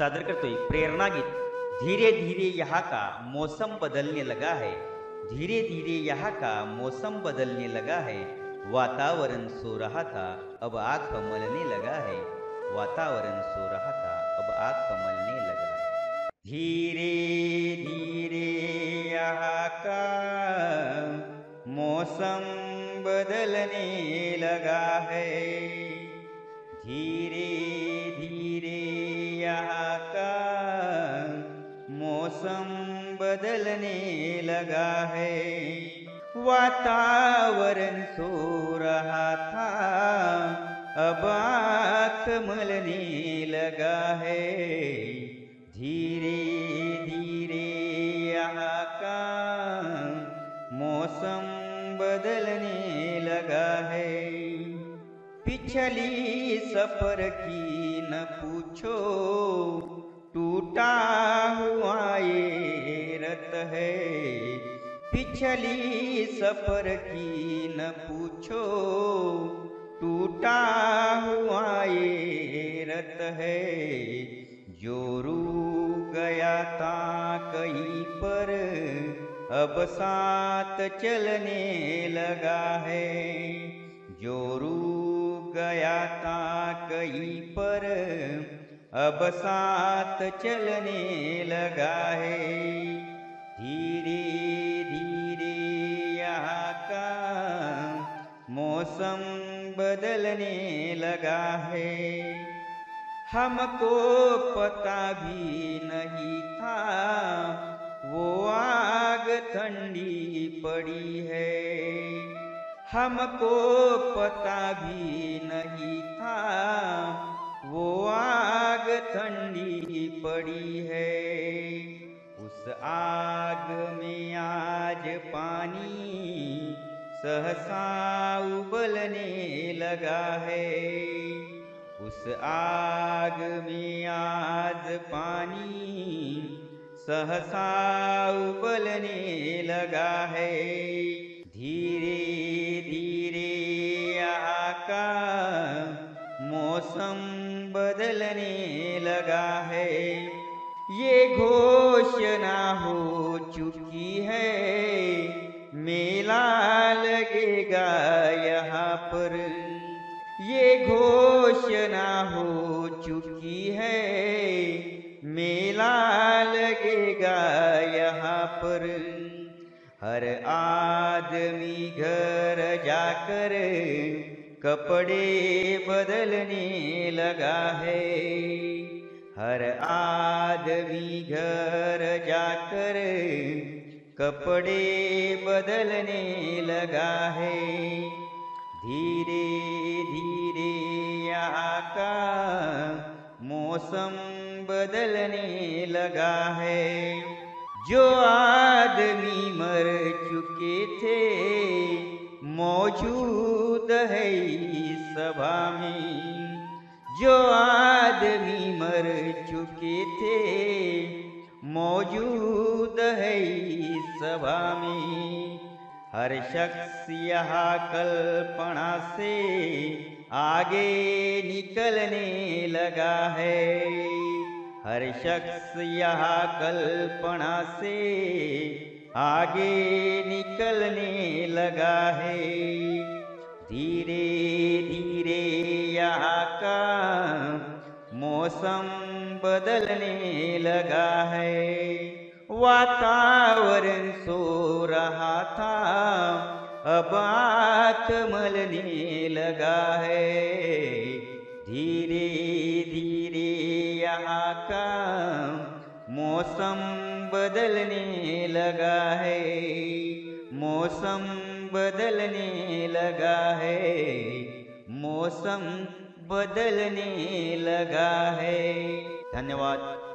सादर करतोय प्रेरणा गीत। धीरे धीरे यहाँ का मौसम बदलने लगा है, धीरे धीरे यहाँ का मौसम बदलने लगा है, वातावरण सो रहा था अब आँख मलने लगा है, वातावरण सो रहा था अब आँख मलने लगा है। धीरे धीरे यहाँ का मौसम बदलने लगा है, धीरे धीरे यहाँ का मौसम बदलने लगा है, वातावरण सो रहा था अब आँख मलने लगा है, धीरे धीरे यहाँ का मौसम बदलने लगा है। पिछली सफर की न पूछो, टूटा हुआ ये रथ है, पिछली सफर की न पूछो, टूटा हुआ ये रथ है, जो रुक गया था कहीं पर अब साथ चलने लगा है, जो रुक गया था कहीं पर अब साथ चलने लगा है, धीरे धीरे यहाँ का मौसम बदलने लगा है। हमको पता भी नहीं था वो आग ठंडी पड़ी है, हमको पता भी नहीं था वो आग ठंडी पड़ी है, उस आग में आज पानी सहसा उबलने लगा है, उस आग में आज पानी सहसा उबलने लगा है, धीरे धीरे यहाँ का मौसम बदलने लगा है। ये घोषणा हो चुकी है मेला लगेगा यहाँ पर, ये घोषणा हो चुकी है मेला लगेगा यहाँ पर, हर आदमी घर जाकर कपड़े बदलने लगा है, हर आदमी घर जाकर कपड़े बदलने लगा है, धीरे धीरे यहाँ का मौसम बदलने लगा है। जो आदमी मर चुके थे मौजूद है इस सभा में, जो आदमी मर चुके थे मौजूद है इस सभा में, हर शख्स यहाँ कल्पना से आगे निकलने लगा है, हर शख्स यहाँ कल्पना से आगे निकलने लगा है, धीरे धीरे यहाँ का मौसम बदलने लगा है, वातावरण सो रहा था अब आँख मलने लगा है, धीरे धीरे यहाँ का मौसम बदलने लगा है, मौसम बदलने लगा है, मौसम बदलने लगा है। धन्यवाद।